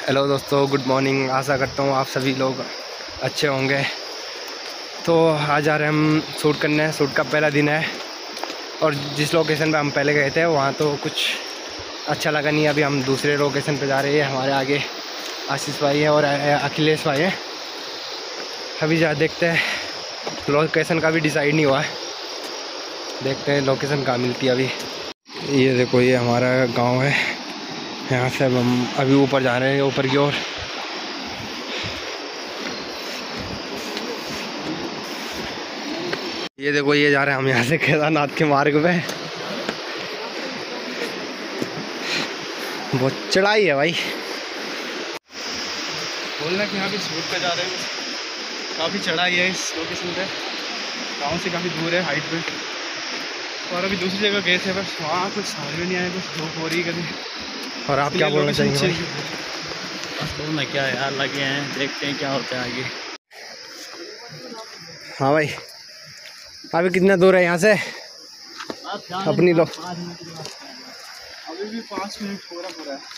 Hello दोस्तों, good morning. आशा करता हूँ आप सभी लोग अच्छे होंगे। तो आज जा रहे हैं हम शूट करने। शूट का पहला दिन है और जिस लोकेशन पे हम पहले गए थे वहाँ तो कुछ अच्छा लगा नहीं। अभी हम दूसरे लोकेशन पे जा रहे हैं। हमारे आगे आशीष भाई है और अखिलेश भाई है। अभी देखते हैं, लोकेशन का भी डिसाइड नहीं हुआ है। देखते हैं लोकेशन कहाँ मिलती है अभी। ये देखो, ये हमारा गांव है। यहाँ से हम अभी ऊपर जा रहे हैं, ऊपर की ओर। ये देखो, ये जा रहे हैं हम यहाँ से केदारनाथ के मार्ग पे। बहुत चढ़ाई है भाई। बोलना कि यहाँ भी शूट पे जा रहे हैं। काफ़ी चढ़ाई है इस लोकेशन पे, गाँव से काफ़ी दूर है हाइट पे। और अभी दूसरी जगह गए थे, बस वहाँ कुछ समझ में नहीं आया, कुछ धूप हो रही कभी। और आप क्या बोलना चाहेंगे भाई? बस बोलना क्या यार, लगे हैं, देखते हैं क्या होता है आगे। हाँ भाई, अभी कितना दूर है यहाँ से अपनी लोग? अभी भी 5 मिनट पूरा है।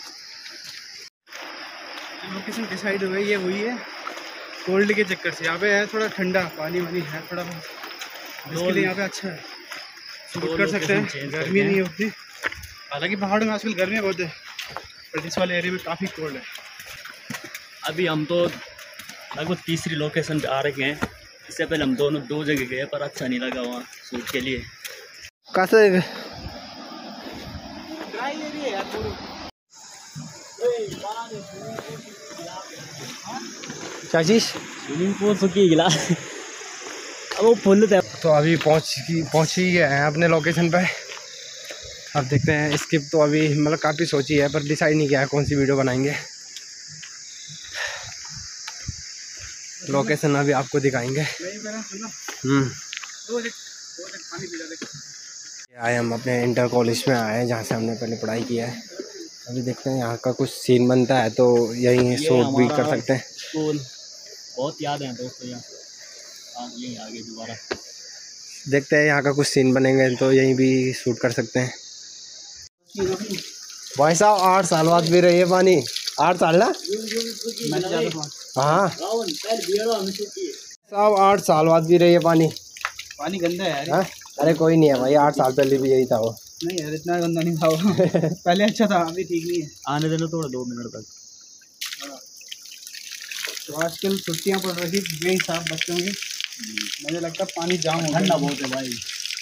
लोकेशन डिसाइड हो गई है, वही है कोल्ड के चक्कर से। यहाँ पे है थोड़ा ठंडा, पानी वानी है थोड़ा बहुत, इसके लिए यहाँ पे अच्छा है, शूट कर सकते हैं। गर्मी नहीं होती, हालांकि पहाड़ों में आजकल गर्मी बहुत है, पर इस वाले एरिया में काफ़ी कोल्ड है। अभी हम तो लगभग तीसरी लोकेशन पे आ रखे हैं। इससे पहले हम दोनों 2 जगह गए पर अच्छा नहीं लगा वहाँ शूट के लिए। कैसे ड्राई एरिया है यार पूरा। क्या चीज़? स्विमिंग पूल सूखी गिला अब वो फुल था। तो अभी पहुँच ही गए हैं अपने लोकेशन पे। अब देखते हैं। स्किप तो अभी मतलब काफ़ी सोची है, पर डिसाइड नहीं किया है कौन सी वीडियो बनाएंगे। लोकेशन अभी आपको दिखाएंगे। आए हम अपने इंटर कॉलेज में आए हैं, जहाँ से हमने पहले पढ़ाई किया है। अभी देखते हैं यहाँ का कुछ सीन बनता है तो यहीं शूट भी कर सकते हैं। स्कूल बहुत याद है दोस्तों, यहाँ यहीं आगे दोबारा देखते हैं यहाँ का कुछ सीन बनेंगे तो यहीं भी शूट कर सकते हैं। भाई साहब 8 साल बाद भी रही है पानी। 8 साल ना? हाँ साहब, 8 साल बाद भी रही है पानी। पानी गंदा है यार। हाँ? अरे कोई नहीं है भाई, 8 साल पहले भी यही था वो। नहीं यार, इतना गंदा नहीं था वो। पहले अच्छा था, अभी ठीक नहीं है। आने देना थोड़ा 2 मिनट तक। तो आजकल छुट्टियाँ पड़ रही बेहिसाब बच्चों की, मुझे लगता है पानी जाम हो ठंडा बहुत है भाई।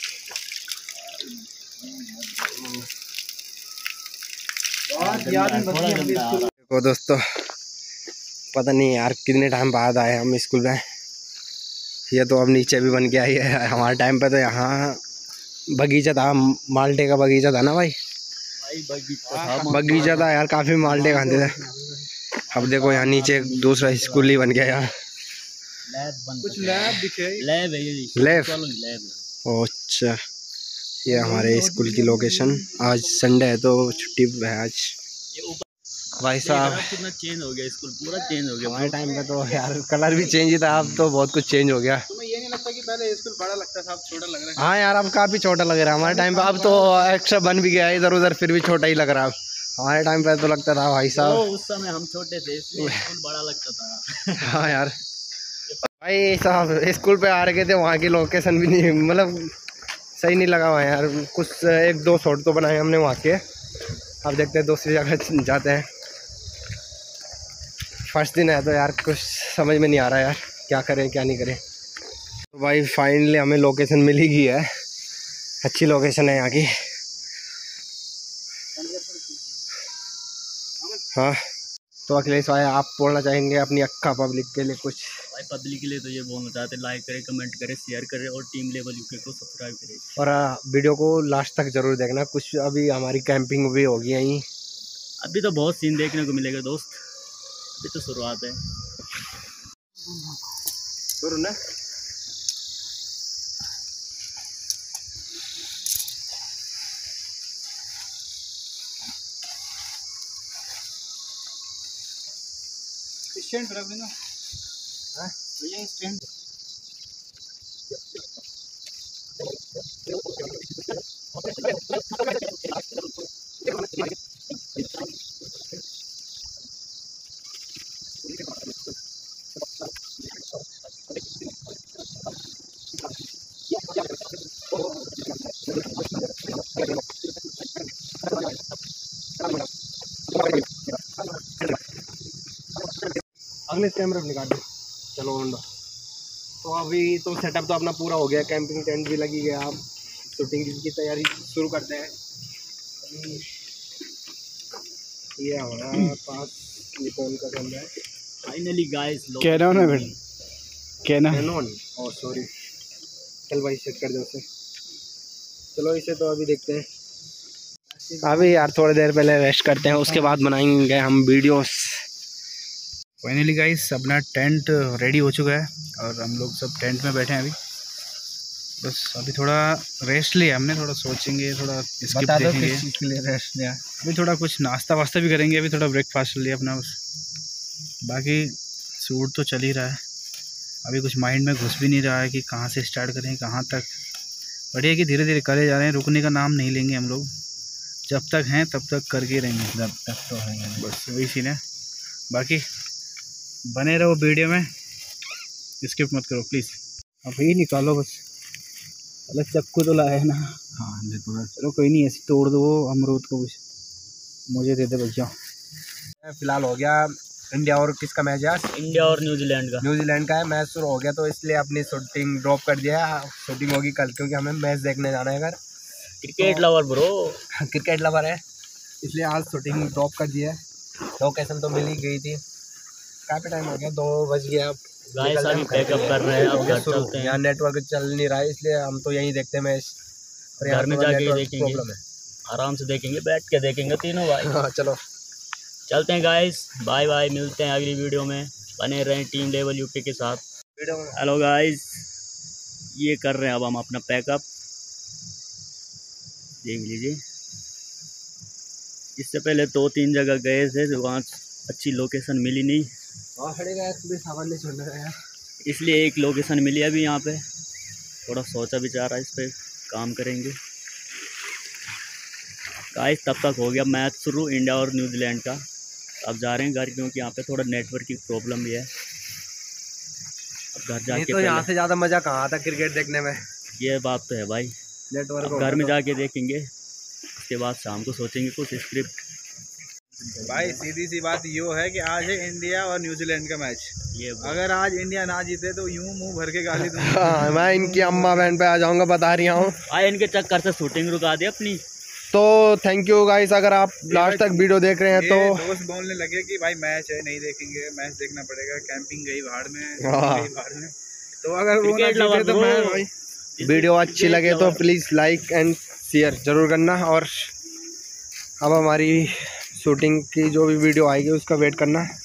देखो दोस्तों, पता नहीं यार कितने टाइम बाद आए हम स्कूल में। ये तो अब नीचे भी बन के आई है। हमारे टाइम पे तो यहाँ बगीचा था, माल्टे का बगीचा था ना भाई? बगीचा था यार, काफ़ी माल्टे खाते थे। अब देखो यहाँ नीचे दूसरा स्कूल ही बन गया यार। कुछ लैब दिखे। लैब है ये। लैब? लैब। अच्छा, ये हमारे स्कूल की लोकेशन। आज संडे है तो छुट्टी है आज। भाई साहब कितना चेंज हो गया, स्कूल पूरा चेंज हो गया। हमारे टाइम पे तो यार कलर भी चेंज ही था, अब तो बहुत कुछ चेंज हो गया। तुम्हें ये नहीं लगता कि पहले स्कूल बड़ा लगता था, अब छोटा लग रहा है? हाँ यार, अब काफ़ी छोटा लग रहा है हमारे टाइम पे। अब तो एक्स्ट्रा बन भी गया है इधर उधर, फिर भी छोटा ही लग रहा है। हमारे टाइम पे तो लगता था भाई साहब। उस समय हम छोटे थे इसलिए स्कूल बड़ा लगता था। हाँ यार भाई साहब, स्कूल पे आ रखे थे, वहाँ की लोकेशन भी नहीं, मतलब सही नहीं लगा वहाँ यार। कुछ 1-2 शॉट तो बनाए हमने वहाँ के। अब देखते हैं दूसरी जगह जाते हैं। फर्स्ट दिन है तो यार कुछ समझ में नहीं आ रहा यार, क्या करें क्या नहीं करें। तो भाई फाइनली हमें लोकेशन मिल ही गई है। अच्छी लोकेशन है यहाँ की। हाँ, तो अखिलेश भाई आप बोलना चाहेंगे अपनी अक्का पब्लिक के लिए कुछ? भाई पब्लिक के लिए तो ये बोलना चाहते, लाइक करें, कमेंट करें, शेयर करें और टीम लेवल यूके को सब्सक्राइब करें। और वीडियो को लास्ट तक ज़रूर देखना। कुछ अभी हमारी कैंपिंग भी होगी यहीं। अभी तो बहुत सीन देखने को मिलेगा दोस्त, अभी तो शुरुआत है। शुरू ना? स्टैंड रख देना। हाँ भैया स्टैंड। अगले कैमरे में निकाल दो। चलो होंडा। तो अभी तो सेटअप तो अपना पूरा हो गया, कैंपिंग टेंट भी लगी गया। आप शूटिंग की तैयारी शुरू करते हैं। ये हमारा पास निकॉन का कैमरा है फाइनली गाइस। कैनन है फिर, कैनन। ओह सॉरी, चल भाई सेट कर दो उसे। चलो इसे तो अभी देखते हैं। अभी यार थोड़ी देर पहले रेस्ट करते हैं, उसके बाद बनाएंगे हम वीडियोस। फाइनली गाइस अपना टेंट रेडी हो चुका है और हम लोग सब टेंट में बैठे हैं अभी। बस अभी थोड़ा रेस्ट लिया हमने, थोड़ा सोचेंगे, थोड़ा स्किप देखेंगे। किस चीज़ के लिए रेस्ट लिया? अभी थोड़ा कुछ नाश्ता वास्ता भी करेंगे, अभी थोड़ा ब्रेकफास्ट लिया अपना बस। बाकी शूट तो चल ही रहा है, अभी कुछ माइंड में घुस भी नहीं रहा है कि कहाँ से स्टार्ट करें कहाँ तक। बढ़िया कि धीरे धीरे करे जा रहे हैं, रुकने का नाम नहीं लेंगे हम लोग। जब तक हैं तब तक करके रहेंगे, जब तक तो है बस वही सीन है। बाकी बने रहो वीडियो में, स्किप मत करो प्लीज़। अब ही निकालो बस, अलग चक्कू तो लाया है ना। हाँ चलो कोई नहीं, ऐसे तोड़ दो अमरूद को, कुछ मुझे दे दे भैया। फिलहाल हो गया इंडिया और किसका मैच है आज? इंडिया और न्यूजीलैंड का। न्यूजीलैंड का है। मैच शुरू हो गया तो इसलिए अपनी शूटिंग ड्रॉप कर दिया है। शूटिंग होगी कल, क्योंकि हमें मैच देखने जाना है अगर। Cricket lover bro, cricket lover है इसलिए आज शूटिंग ड्रॉप कर दिया है। लोकेशन तो मिल ही गई थी। काफ़ी टाइम हो गया, 2 बज गया। अब गाइस अभी पैकअप कर रहे हैं, अब घर चलते हैं। यहाँ नेटवर्क चल नहीं रहा है इसलिए हम तो यहीं देखते हैं मैच। घर में जाके देखेंगे, आराम से देखेंगे, बैठ के देखेंगे तीनों भाई। हाँ चलो चलते हैं गाइस, बाय बाय, मिलते हैं अगली वीडियो में। बने रहें टीम लेवल यूके के साथ। हेलो गाइस, ये कर रहे हैं अब हम अपना पैकअप, देख लीजिए। इससे पहले 2-3 जगह गए थे तो वहाँ अच्छी लोकेशन मिली नहीं, इसलिए एक लोकेशन मिली अभी यहाँ पे। थोड़ा सोचा विचारा इस पे काम करेंगे गाइस। तब तक हो गया मैच शुरू इंडिया और न्यूजीलैंड का। अब जा रहे हैं घर, क्योंकि यहाँ पे थोड़ा नेटवर्क की प्रॉब्लम भी है। अब घर जाके तो यहाँ से ज़्यादा मज़ा कहाँ आता क्रिकेट देखने में। ये बात तो है भाई, नेटवर्क घर में जाके देखेंगे, उसके बाद शाम को सोचेंगे कुछ स्क्रिप्ट। भाई सीधी सी बात यो है कि आज है इंडिया और न्यूजीलैंड का मैच। ये अगर आज इंडिया ना जीते तो यूं मुंह भर के गाली दूंगा। हाँ, मैं इनकी अम्मा बहन पे आ जाऊंगा, बता रही हूँ। भाई इनके चक्कर से शूटिंग रुका दी अपनी। तो थैंक यू गाइस, अगर आप लास्ट तक वीडियो देख रहे हैं तो। दोस्त बोलने लगे कि भाई मैच है नहीं देखेंगे, मैच देखना पड़ेगा, कैंपिंग गई भाड़ में, तो अगर वो ना जीते तो मैं भाई। वीडियो अच्छी लगे तो प्लीज़ लाइक एंड शेयर ज़रूर करना। और अब हमारी शूटिंग की जो भी वीडियो आएगी उसका वेट करना।